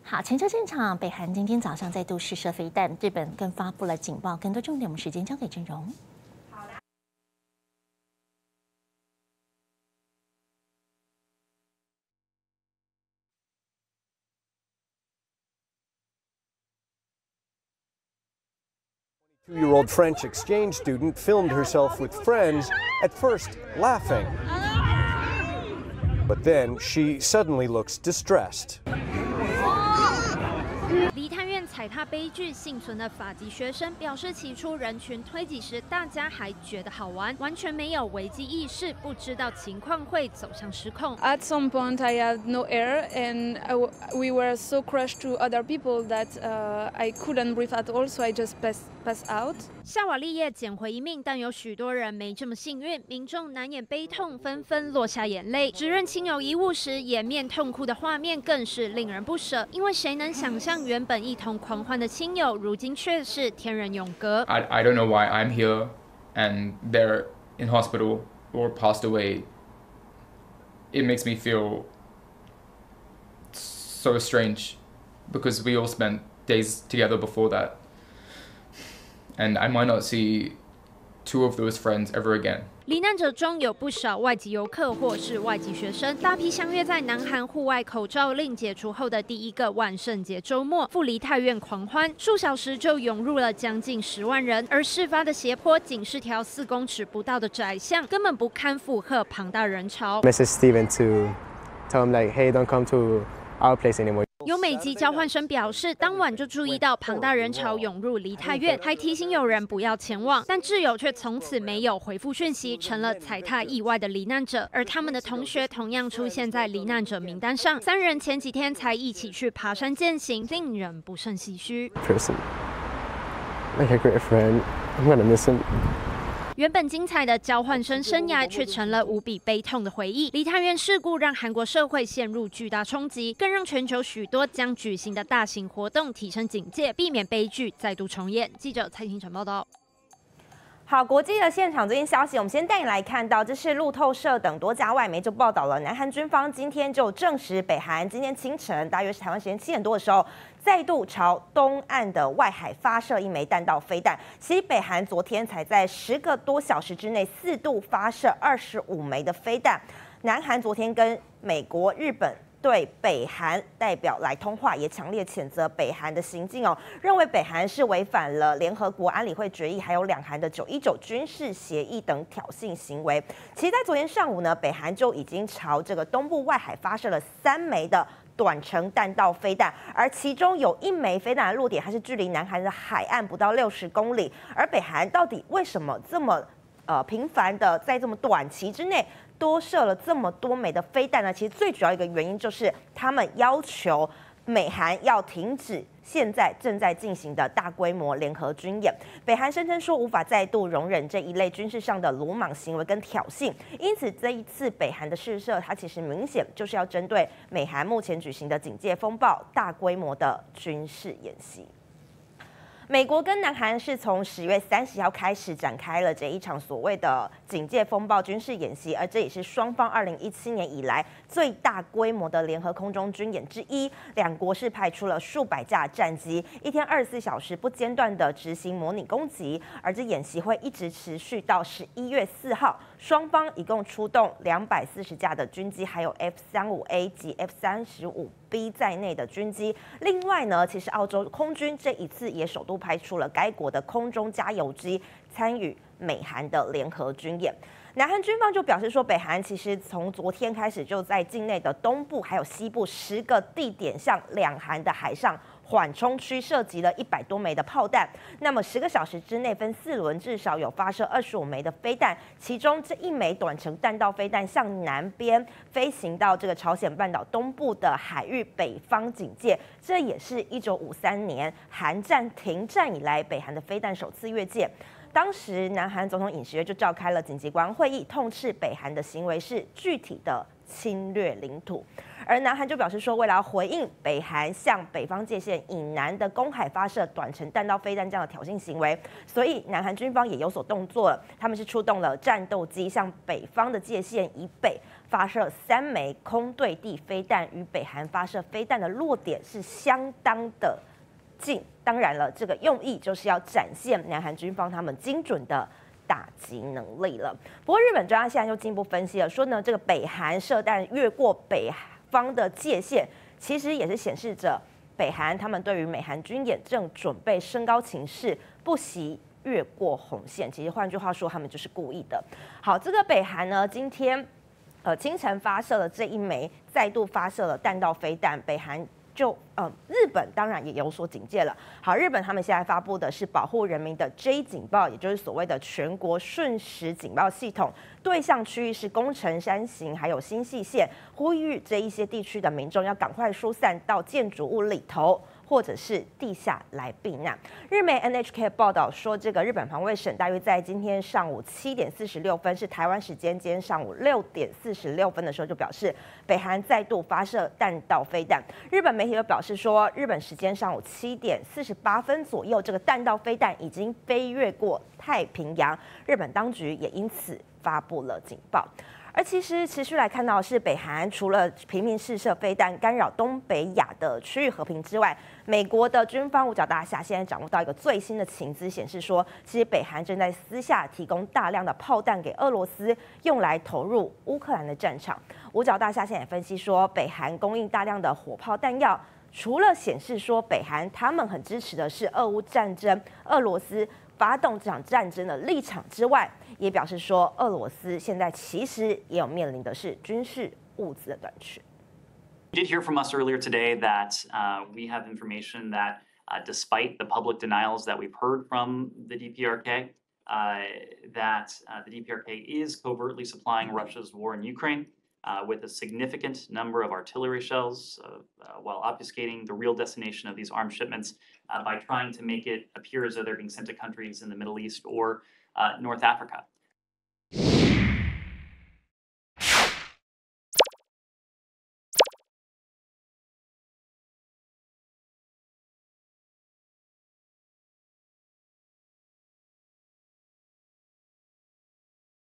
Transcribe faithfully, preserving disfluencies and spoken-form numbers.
好，前车现场，北韩今天早上再度试射飞弹，日本更发布了警报。更多重点，我们时间交给郑荣。 Two-year-old French exchange student filmed herself with friends, at first laughing. But then she suddenly looks distressed. 梨泰院踩踏悲剧幸存的法籍学生表示，起初人群推挤时，大家还觉得好玩，完全没有危机意识，不知道情况会走向失控。 At some point, I had no air, and I w we were so crushed to other people that uh, I couldn't breathe at all. So I just passed passed out. 夏瓦利叶捡回一命，但有许多人没这么幸运，民众难掩悲痛，纷纷落下眼泪。指认亲友遗物时，掩面痛哭的画面更是令人不舍，因为谁能想象原本一同狂欢的亲友，如今却是天人永隔。 I I don't know why I'm here, and they're in hospital or passed away. It makes me feel so strange, because we all spent days together before that. And I might not see two of those friends ever again. 罹难者中有不少外籍游客或是外籍学生，大批相约在南韩户外口罩令解除后的第一个万圣节周末，赴梨泰院狂欢，数小时就涌入了将近十万人。而事发的斜坡仅是条四公尺不到的窄巷，根本不堪负荷庞大人潮。 Message Steven to tell him like, hey, don't come to our place anymore. 有美籍交换生表示，当晚就注意到庞大人潮涌入梨泰院，还提醒有人不要前往，但挚友却从此没有回复讯息，成了踩踏意外的罹难者。而他们的同学同样出现在罹难者名单上，三人前几天才一起去爬山健行，令人不胜唏嘘。 Person, like a great friend, I'm gonna miss him. 原本精彩的交换生生涯，却成了无比悲痛的回忆。梨泰院事故让韩国社会陷入巨大冲击，更让全球许多将举行的大型活动提升警戒，避免悲剧再度重演。记者蔡清晨报道。 好，国际的现场最新消息，我们先带你来看到，这是路透社等多家外媒就报道了，南韩军方今天就证实，北韩今天清晨，大约是台湾时间七点多的时候，再度朝东岸的外海发射一枚弹道飞弹。其实北韩昨天才在十个多小时之内四度发射二十五枚的飞弹。南韩昨天跟美国、日本 对北韩代表来通话，也强烈谴责北韩的行径哦，认为北韩是违反了联合国安理会决议，还有两韩的九一九军事协议等挑衅行为。其实，在昨天上午呢，北韩就已经朝这个东部外海发射了三枚的 短程弹道飞弹，而其中有一枚飞弹的落点，它是距离南韩的海岸不到六十公里。而北韩到底为什么这么呃频繁的在这么短期之内 多射了这么多枚的飞弹呢？其实最主要一个原因就是他们要求美韩要停止现在正在进行的大规模联合军演。北韩声称说无法再度容忍这一类军事上的鲁莽行为跟挑衅，因此这一次北韩的试射，它其实明显就是要针对美韩目前举行的警戒风暴大规模的军事演习。 美国跟南韩是从十月三十号开始展开了这一场所谓的警戒风暴军事演习，而这也是双方二零一七年以来最大规模的联合空中军演之一。两国是派出了数百架战机，一天二十四小时不间断的执行模拟攻击，而这演习会一直持续到十一月四号。双方一共出动两百四十架的军机，还有 F 三十五 A 及 F 三十五 B 在内的军机。另外呢，其实澳洲空军这一次也首度派出了该国的空中加油机，参与美韩的联合军演。南韩军方就表示说，北韩其实从昨天开始就在境内的东部还有西部十个地点向两韩的海上 缓冲区射击了一百多枚的炮弹，那么十个小时之内分四轮，至少有发射二十五枚的飞弹，其中这一枚短程弹道飞弹向南边飞行到这个朝鲜半岛东部的海域北方警戒，这也是一九五三年韩战停战以来北韩的飞弹首次越界。 当时，南韩总统尹锡悦就召开了紧急国安会议，痛斥北韩的行为是具体的侵略领土。 而南韩就表示说，为了要回应北韩向北方界限以南的公海发射短程弹道飞弹这样的挑衅行为，所以南韩军方也有所动作了，他们是出动了战斗机向北方的界限以北发射三枚空对地飞弹，与北韩发射飞弹的落点是相当的近。当然了，这个用意就是要展现南韩军方他们精准的打击能力了。不过日本专家现在就进一步分析了，说呢，这个北韩射弹越过北方的界限，其实也是显示着北韩他们对于美韩军演正准备升高情势，不惜越过红线。其实换句话说，他们就是故意的。好，这个北韩呢，今天呃清晨发射了这一枚，再度发射了弹道飞弹，北韩。就呃，日本当然也有所警戒了。好，日本他们现在发布的是保护人民的 J 警报，也就是所谓的全国瞬时警报系统，对象区域是宫城、山形还有新舄县，呼吁这一些地区的民众要赶快疏散到建筑物里头，或者是地下来避难。日媒 N H K 报道说，这个日本防卫省大约在今天上午七点四十六分，是台湾时间今天上午六点四十六分的时候，就表示北韩再度发射弹道飞弹。日本媒体又表示说，日本时间上午七点四十八分左右，这个弹道飞弹已经飞越过太平洋，日本当局也因此发布了警报。而其实持续来看到的是，北韩除了频频试射飞弹干扰东北亚的区域和平之外，美国的军方五角大厦现在掌握到一个最新的情资，显示说，其实北韩正在私下提供大量的炮弹给俄罗斯，用来投入乌克兰的战场。五角大厦现在也分析说，北韩供应大量的火炮弹药，除了显示说北韩他们很支持的是俄乌战争，俄罗斯发动这场战争的立场之外，也表示说，俄罗斯现在其实也有面临的是军事物资的短缺。 You did hear from us earlier today that uh, we have information that, uh, despite the public denials that we've heard from the D P R K, uh, that uh, the D P R K is covertly supplying Russia's war in Ukraine uh, with a significant number of artillery shells, uh, uh, while obfuscating the real destination of these arms shipments uh, by trying to make it appear as though they're being sent to countries in the Middle East or uh, North Africa.